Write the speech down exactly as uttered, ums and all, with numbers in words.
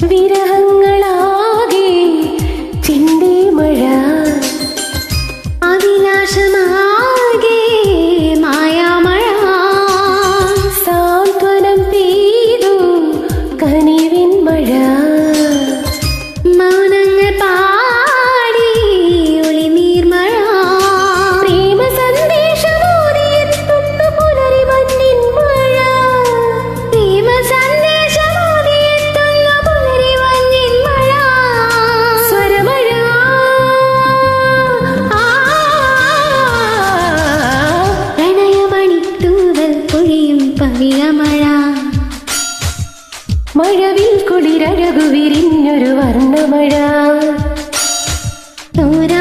വിരഹങ്ങളാകെ ചിന്തി മഴ അവിനാശമാകെ മായാമഴ സാന്ത്വനം പെയ്തു കനിവിൻ മഴ മൗനങ്ങൾ പാടി ഒളിനീർമഴ പ്രേമ സന്ദേശമോദിയെത്തുന്നു പുലരി മഞ്ഞിൻ മഴ പ്രേമ സന്ദേശമോദിയെത്തുന്നു പുലരി മഞ്ഞിൻ മഴ സ്വരമഴ പ്രണയമണിത്തൂവൽ പൊഴിയും പവിഴമഴ മഴവിൽ കുളിരഴകു വിരിഞ്ഞൊരു വർണ്ണമഴ.